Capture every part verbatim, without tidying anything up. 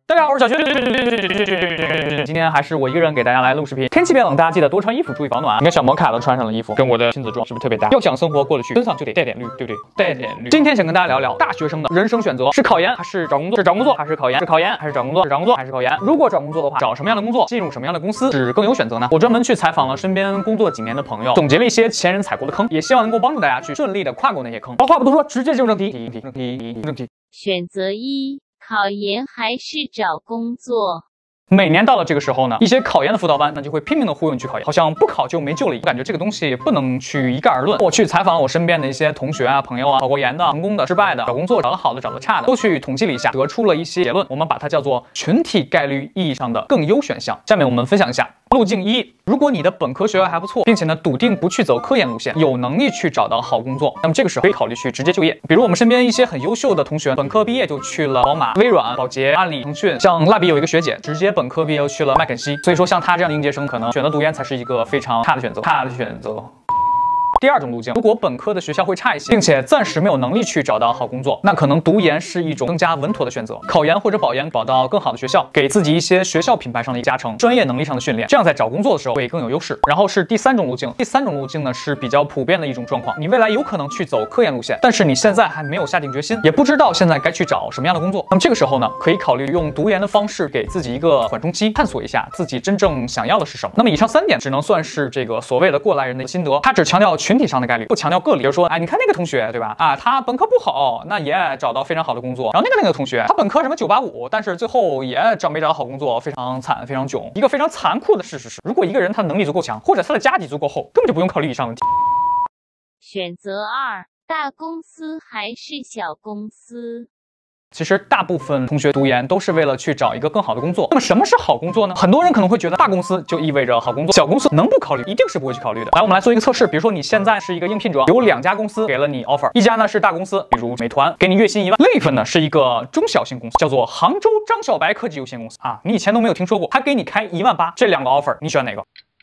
大家好，我是小薛。今天还是我一个人给大家来录视频。天气变冷，大家记得多穿衣服，注意保暖。你看小摩卡都穿上了衣服，跟我的亲子装是不是特别搭？要想生活过得去，身上就得带点绿，对不对？带点绿。今天想跟大家聊聊大学生的人生选择：是考研还是找工作？是找工作还是考研？是考研还是找工作？是找工作还是考研？如果找工作的话，找什么样的工作？进入什么样的公司是更有选择呢？我专门去采访了身边工作几年的朋友，总结了一些前人踩过的坑，也希望能够帮助大家去顺利的跨过那些坑。好，话不多说，直接进入正题。正题，正题，正题。 选择一：考研还是找工作？ 每年到了这个时候呢，一些考研的辅导班那就会拼命的忽悠你去考研，好像不考就没救了一样。我感觉这个东西不能去一概而论。我去采访了我身边的一些同学啊、朋友啊，考过研的、成功的、失败的，找工作找得好的、找得差的，都去统计了一下，得出了一些结论。我们把它叫做群体概率意义上的更优选项。下面我们分享一下。路径一：如果你的本科学位还不错，并且呢笃定不去走科研路线，有能力去找到好工作，那么这个时候可以考虑去直接就业。比如我们身边一些很优秀的同学，本科毕业就去了宝马、微软、宝洁、阿里、腾讯。像蜡笔有一个学姐，直接本科毕业又去了麦肯锡。所以说，像她这样的应届生，可能选择读研才是一个非常差的选择。差的选择。第二种路径，如果本科的学校会差一些，并且暂时没有能力去找到好工作，那可能读研是一种更加稳妥的选择。考研或者保研，保到更好的学校，给自己一些学校品牌上的加成，专业能力上的训练，这样在找工作的时候会更有优势。然后是第三种路径，第三种路径呢是比较普遍的一种状况，你未来有可能去走科研路线，但是你现在还没有下定决心，也不知道现在该去找什么样的工作。那么这个时候呢，可以考虑用读研的方式给自己一个缓冲期，探索一下自己真正想要的是什么。那么以上三点只能算是这个所谓的过来人的心得，它只强调群体上的概率，不强调个例。比如说，哎，你看那个同学，对吧？啊，他本科不好，那也找到非常好的工作。然后那个那个同学，他本科什么九八五，但是最后也找没找到好工作，非常惨，非常囧。一个非常残酷的事实是，如果一个人他的能力足够强，或者他的家底足够厚，根本就不用考虑以上问题。 选择二：大公司还是小公司？ 其实大部分同学读研都是为了去找一个更好的工作。那么什么是好工作呢？很多人可能会觉得大公司就意味着好工作，小公司能不考虑？一定是不会去考虑的。来，我们来做一个测试。比如说你现在是一个应聘者，有两家公司给了你 offer， 一家呢是大公司，比如美团，给你月薪一万；另一份呢是一个中小型公司，叫做杭州张小白科技有限公司啊，你以前都没有听说过，他给你开一万八。这两个 offer， 你选哪个？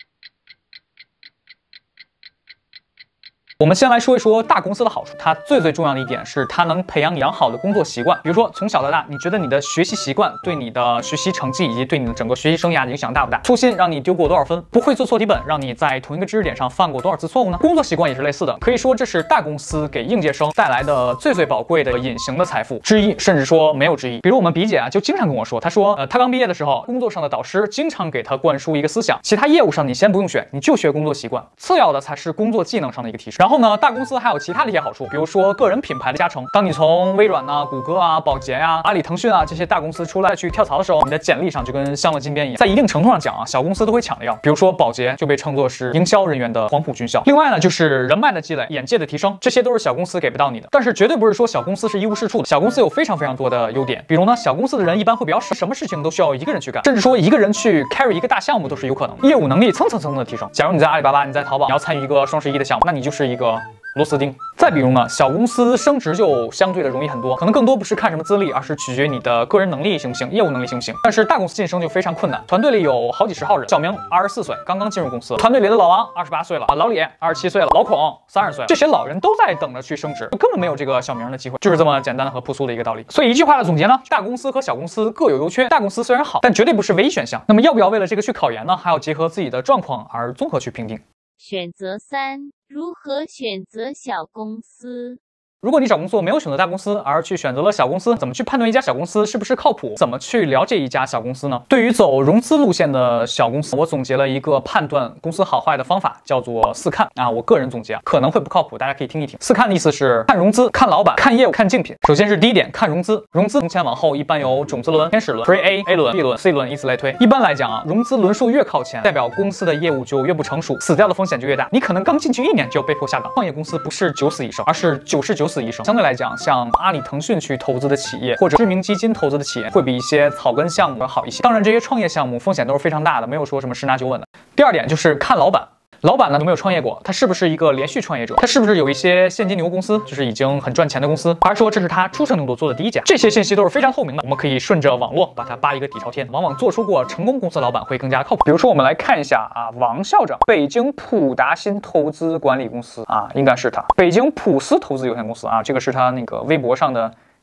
我们先来说一说大公司的好处，它最最重要的一点是它能培养你良好的工作习惯。比如说从小到大，你觉得你的学习习惯对你的学习成绩以及对你的整个学习生涯影响大不大？粗心让你丢过多少分？不会做错题本让你在同一个知识点上犯过多少次错误呢？工作习惯也是类似的，可以说这是大公司给应届生带来的最最宝贵的隐形的财富之一，甚至说没有之一。比如我们比姐啊，就经常跟我说，她说，呃，她刚毕业的时候，工作上的导师经常给她灌输一个思想，其他业务上你先不用学，你就学工作习惯，次要的才是工作技能上的一个提升。然后呢，大公司还有其他的一些好处，比如说个人品牌的加成。当你从微软啊、谷歌啊、宝洁呀、啊、阿里、腾讯啊这些大公司出来去跳槽的时候，你的简历上就跟镶了金边一样。在一定程度上讲啊，小公司都会抢着要。比如说宝洁就被称作是营销人员的黄埔军校。另外呢，就是人脉的积累、眼界的提升，这些都是小公司给不到你的。但是绝对不是说小公司是一无是处的，小公司有非常非常多的优点。比如呢，小公司的人一般会比较少，什么事情都需要一个人去干，甚至说一个人去 carry 一个大项目都是有可能。业务能力蹭蹭蹭的提升。假如你在阿里巴巴，你在淘宝，你要参与一个双十一的项目，那你就是一个螺丝钉。再比如呢，小公司升职就相对的容易很多，可能更多不是看什么资历，而是取决于你的个人能力行不行，业务能力行不行。但是大公司晋升就非常困难，团队里有好几十号人。小明二十四岁，刚刚进入公司，团队里的老王二十八岁了，啊，老李二十七岁了，老孔三十岁，这些老人都在等着去升职，根本没有这个小明的机会，就是这么简单和朴素的一个道理。所以一句话的总结呢，大公司和小公司各有优缺，大公司虽然好，但绝对不是唯一选项。那么要不要为了这个去考研呢？还要结合自己的状况而综合去评定。 选择三：如何选择小公司？ 如果你找工作没有选择大公司，而去选择了小公司，怎么去判断一家小公司是不是靠谱？怎么去了解一家小公司呢？对于走融资路线的小公司，我总结了一个判断公司好坏的方法，叫做四看啊。我个人总结可能会不靠谱，大家可以听一听。四看的意思是看融资、看老板、看业务、看竞品。首先是第一点，看融资。融资从前往后一般有种子轮、天使轮、Pre A、A 轮、B 轮、C 轮，以此类推。一般来讲啊，融资轮数越靠前，代表公司的业务就越不成熟，死掉的风险就越大。你可能刚进去一年就被迫下岗。创业公司不是九死一生，而是九十九死一生。相对来讲，像阿里、腾讯去投资的企业，或者知名基金投资的企业，会比一些草根项目要好一些。当然，这些创业项目风险都是非常大的，没有说什么十拿九稳的。第二点就是看老板。老板呢有没有创业过？他是不是一个连续创业者？他是不是有一些现金流公司，就是已经很赚钱的公司？还是说这是他初生牛犊做的第一家？这些信息都是非常透明的，我们可以顺着网络把它扒一个底朝天。往往做出过成功公司的老板会更加靠谱。比如说，我们来看一下啊，王校长，北京普达新投资管理公司啊，应该是他。北京普思投资有限公司啊，这个是他那个微博上的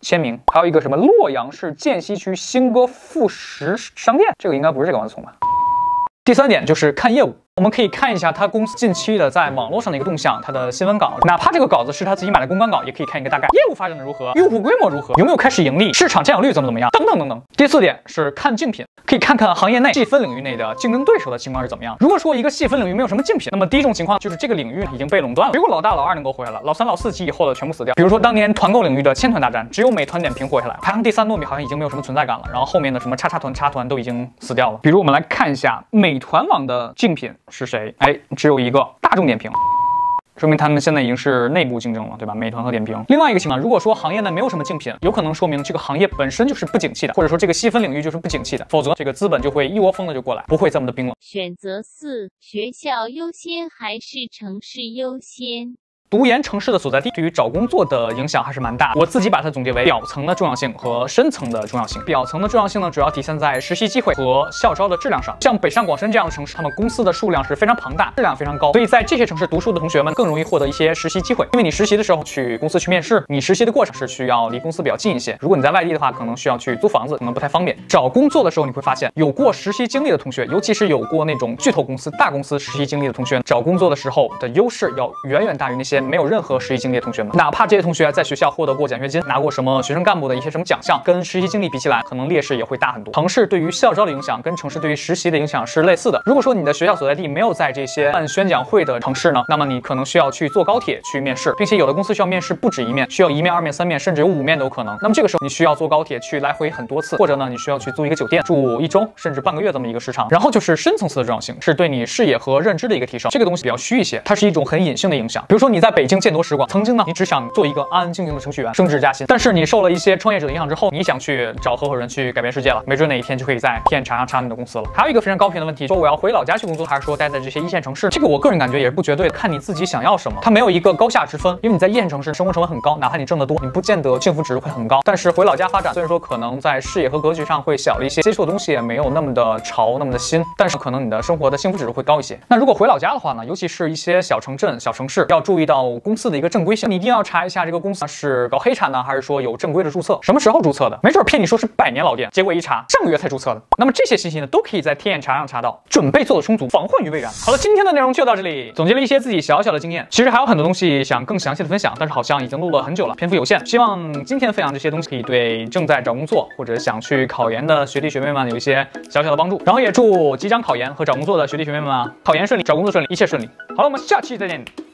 签名，还有一个什么洛阳市涧西区新歌副食商店，这个应该不是这个王思聪吧？第三点就是看业务。我们可以看一下他公司近期的在网络上的一个动向，他的新闻稿，哪怕这个稿子是他自己买的公关稿，也可以看一个大概。业务发展的如何，用户规模如何，有没有开始盈利，市场占有率怎么怎么样，等等等等。第四点是看竞品，可以看看行业内细分领域内的竞争对手的情况是怎么样。如果说一个细分领域没有什么竞品，那么第一种情况就是这个领域已经被垄断了，如果老大老二能够活下来，老三老四级以后的全部死掉。比如说当年团购领域的千团大战，只有美团点评活下来，排行第三糯米好像已经没有什么存在感了，然后后面的什么叉叉团、叉团都已经死掉了。比如我们来看一下美团网的竞品是谁，哎。只有一个大众点评，说明他们现在已经是内部竞争了，对吧？美团和点评。另外一个情况，如果说行业内没有什么竞品，有可能说明这个行业本身就是不景气的，或者说这个细分领域就是不景气的，否则这个资本就会一窝蜂的就过来，不会这么的冰冷。 选择四：学校优先还是城市优先？ 读研城市的所在地对于找工作的影响还是蛮大。我自己把它总结为表层的重要性和深层的重要性。表层的重要性呢，主要体现在实习机会和校招的质量上。像北上广深这样的城市，他们公司的数量是非常庞大，质量非常高，所以在这些城市读书的同学们更容易获得一些实习机会。因为你实习的时候去公司去面试，你实习的过程是需要离公司比较近一些。如果你在外地的话，可能需要去租房子，可能不太方便。找工作的时候，你会发现有过实习经历的同学，尤其是有过那种巨头公司、大公司实习经历的同学，找工作的时候的优势要远远大于那些没有任何实习经历的同学们。哪怕这些同学在学校获得过奖学金，拿过什么学生干部的一些什么奖项，跟实习经历比起来，可能劣势也会大很多。城市对于校招的影响跟城市对于实习的影响是类似的。如果说你的学校所在地没有在这些办宣讲会的城市呢，那么你可能需要去坐高铁去面试，并且有的公司需要面试不止一面，需要一面、二面、三面，甚至有五面都有可能。那么这个时候你需要坐高铁去来回很多次，或者呢你需要去租一个酒店住一周甚至半个月这么一个时长。然后就是深层次的重要性，是对你视野和认知的一个提升。这个东西比较虚一些，它是一种很隐性的影响。比如说你在北京见多识广，曾经呢你只想做一个安安静静的程序员，升职加薪，但是你受了一些创业者的影响之后，你想去找合伙人去改变世界了，没准哪一天就可以在天茶上插你的公司了。还有一个非常高频的问题，说我要回老家去工作，还是说待在这些一线城市？这个我个人感觉也是不绝对的，看你自己想要什么，它没有一个高下之分。因为你在一线城市生活成本很高，哪怕你挣得多，你不见得幸福值会很高。但是回老家发展，虽然说可能在视野和格局上会小了一些，接触的东西也没有那么的潮，那么的新，但是可能你的生活的幸福指数会高一些。那如果回老家的话呢，尤其是一些小城镇、小城市，要注意到公司的一个正规性，你一定要查一下这个公司是搞黑产呢，还是说有正规的注册，什么时候注册的，没准骗你说是百年老店，结果一查上个月才注册的。那么这些信息呢，都可以在天眼查上查到，准备做的充足，防患于未然。好了，今天的内容就到这里，总结了一些自己小小的经验，其实还有很多东西想更详细的分享，但是好像已经录了很久了，篇幅有限，希望今天分享这些东西可以对正在找工作或者想去考研的学弟学妹们有一些小小的帮助，然后也祝即将考研和找工作的学弟学妹们啊，考研顺利，找工作顺利，一切顺利。好了，我们下期再见。